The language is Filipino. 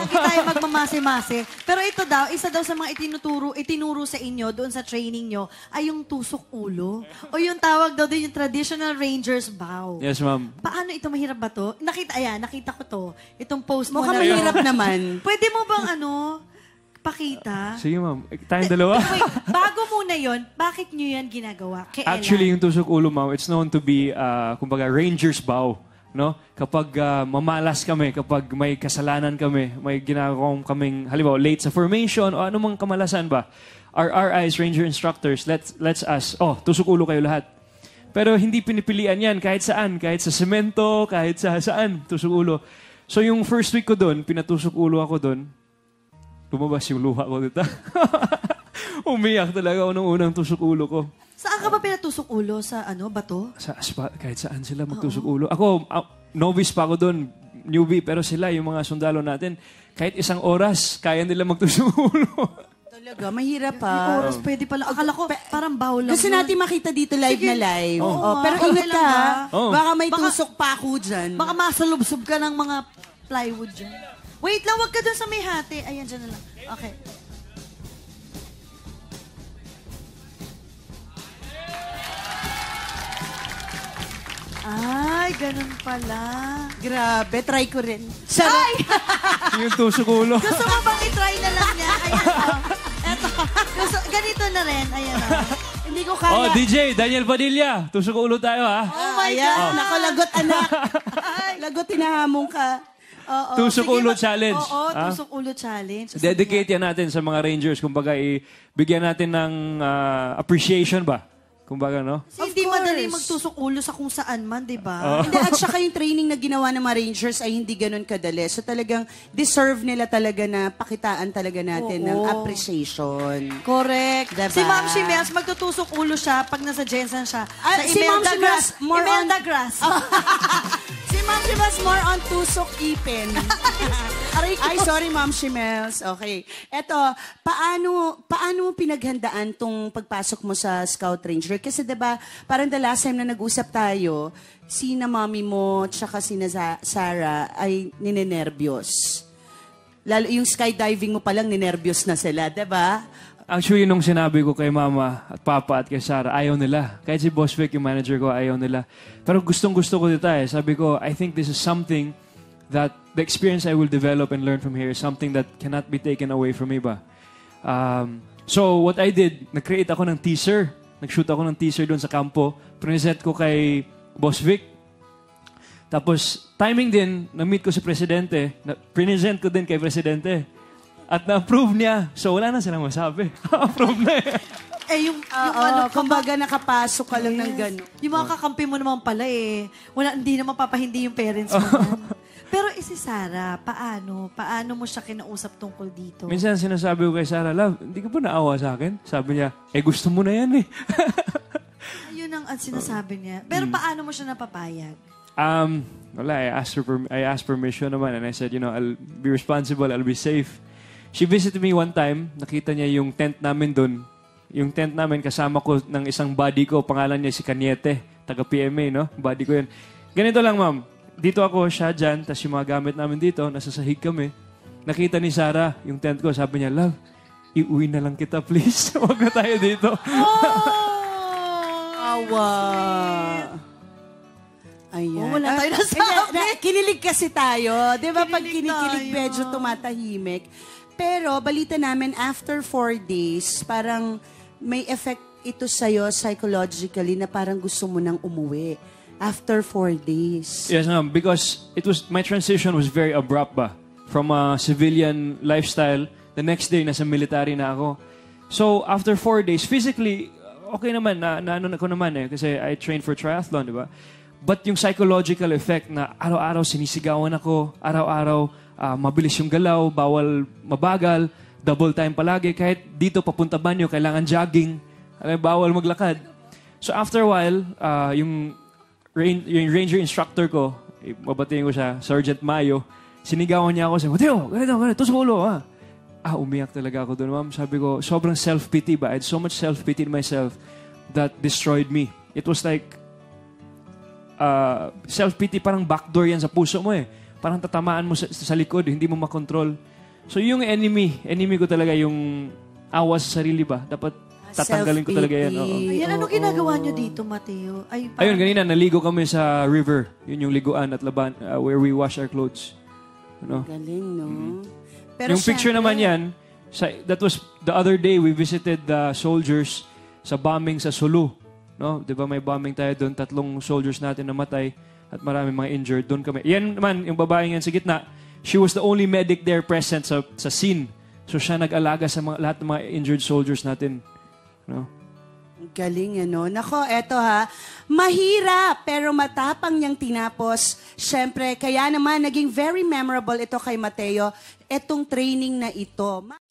Hindi tayo magmamase-mase. Pero ito daw, isa daw sa mga itinuro sa inyo doon sa training nyo ay yung tusok ulo. O yung tawag daw din yung traditional ranger's bow. Yes, ma'am. Paano ito? Mahirap ba to? Nakita ko to. Itong post mo Mukhang mahirap naman. Pwede mo bang pakita? Sige, ma'am. Tayong dalawa. Wait, bago muna yon, bakit nyo yan ginagawa? Kailan? Actually, yung tusok ulo, ma'am, it's known to be, kumbaga, ranger's bow. No? Kapag mamalas kami, kapag may kasalanan kami, may ginagawang kaming, halimbawa, late sa formation o anumang kamalasan ba, our RIs, ranger instructors, let's ask, tusok ulo kayo lahat. Pero hindi pinipilian yan kahit saan, kahit sa semento, kahit sa saan, tusok ulo. So yung first week ko doon, pinatusok ulo ako doon, lumabas yung luha ko dito. Umiyak talaga ako nung unang tusok ulo ko. Saan ka ba pinatusok ulo? Sa bato? Sa aspa, kahit saan sila magtusok ulo. Ako, novice pa ako doon, newbie, pero sila, yung mga sundalo natin, kahit 1 oras, kaya nila magtusok ulo. Talaga, mahirap pa. Yung oras pwede pala. Akala ko, parang bawal lang. Gusto natin makita dito live na live. Pero ingat ka, baka may tusok pa ako dyan. Baka masalubsob ka ng mga plywood dyan. Wait lang, wag ka dun sa may hati. Ayan, dyan na lang. Okay. Ay, ganun pala. Grabe, try ko rin. Ay! Yung tusok ulo. Gusto mo bang i-try na lang niya? Ayan o. Eto. Ganito na rin. Ayan o. Hindi ko kaya. DJ, Daniel Padilla, tusok ulo tayo, ha? Oh my Ayan, God. Nako, lagot anak. Lagot, tinahamong ka. Tusok ulo challenge. Oo, tusok ulo challenge. Dedicate yan natin sa mga Rangers. Kumbaga, bigyan natin ng appreciation ba? Kumbaga, no? Hindi madali magtusok ulo sa kung saan man, di ba? Hindi, at saka yung training na ginawa ng mga Rangers ay hindi ganun kadali. So talagang deserve nila talaga na pakitaan talaga natin ng appreciation. Correct. Diba? Si Ma'am Shimels, magtutusok ulo siya pag nasa Jensen siya. Si Ma'am Shimels, more on... Grass. Si Ma'am Shimels, more on tusok ipin. Ay, sorry Ma'am Shimels. Okay. Eto, paano mo pinaghandaan tong pagpasok mo sa Scout Ranger? Kasi diba, parang the last time na nag-usap tayo, sina mami mo tsaka sina Sarah ay ninenervyos. Lalo yung skydiving mo palang ninervyos na sila, diba? Actually, nung sinabi ko kay Mama at Papa at kay Sarah, ayaw nila. Kahit si Boss Vic, yung manager ko, ayaw nila. Pero gustong-gusto ko dito eh. Sabi ko, I think this is something that the experience I will develop and learn from here is something that cannot be taken away from me ba. So, what I did, nag-create ako ng teaser. Nag-shoot ako ng teaser doon sa kampo. Present ko kay Boss Vic. Tapos, timing din, na-meet ko si Presidente. Present ko din kay Presidente. At na-approve niya. So, wala na silang masabi. Approve na eh. Yung kumbaga nakapasok ka lang ng gano'n. Yung mga kakampi mo naman pala hindi naman papahindi yung parents mo. Pero si Sarah, paano? Paano mo siya kinausap tungkol dito? Minsan sinasabi ko kay Sarah, Love, hindi ka ba naawa sa akin? Sabi niya, gusto mo na yan eh. Ayun ang sinasabi niya. Pero paano mo siya napapayag? Wala, I asked permission naman and I said, I'll be responsible, I'll be safe. She visited me one time, nakita niya yung tent namin doon. Yung tent namin, kasama ko ng isang buddy ko, pangalan niya si Kanyete, taga-PMA, no? Buddy ko yun. Ganito lang, ma'am. Dito ako, siya dyan, tapos yung mga gamit namin dito, nasa sahig kami. Nakita ni Sarah, yung tent ko, sabi niya, Love, iuwi na lang kita, please. Huwag na tayo dito. Awa. Ayan. Wala tayo nasabi. Kinilig kasi tayo. Di ba pag kinikilig, medyo tumatahimik. Pero, balita namin, after 4 days, parang may effect ito sa'yo psychologically na parang gusto mo nang umuwi. After 4 days. Yes, ma'am. Because my transition was very abrupt ba? From a civilian lifestyle, the next day, nasa military na ako. So, after 4 days, physically, okay naman, na ko naman eh. Kasi I trained for triathlon, di ba? But yung psychological effect na araw-araw sinisigawan ako, araw-araw mabilis yung galaw, bawal mabagal, double time palagi. Kahit dito papunta banyo, kailangan jogging, bawal maglakad. So, after a while, yung ranger instructor ko, mabatiin ko siya, Sergeant Mayo, sinigawan niya ako, sabi, Matteo, ganito, tusok ulo, ha? Umiyak talaga ako doon, ma'am. Sabi ko, sobrang self-pity ba? I had so much self-pity in myself that destroyed me. It was like, self-pity, parang backdoor yan sa puso mo eh. Parang tatamaan mo sa likod, hindi mo makontrol. So yung enemy ko talaga yung awas sa sarili ba? Dapat tatanggalin ko talaga yan. Oo. Ayan, ano ginagawa nyo dito, Matteo? Ayun, ganina, naligo kami sa river. Yun yung liguan at laban, where we wash our clothes. Ano? Galing, no? Pero Yung picture naman yan, that was the other day we visited the soldiers sa bombing sa Sulu. No? Di ba may bombing tayo doon, 3 soldiers natin namatay at marami mga injured. Doon kami. Yan naman, yung babaeng yan sa gitna, she was the only medic there present sa scene. So siya nag-alaga sa lahat ng mga injured soldiers natin. No? Galing, ano? Nako, eto ha. Mahirap, pero matapang niyang tinapos. Siyempre, kaya naman naging very memorable ito kay Matteo, etong training na ito.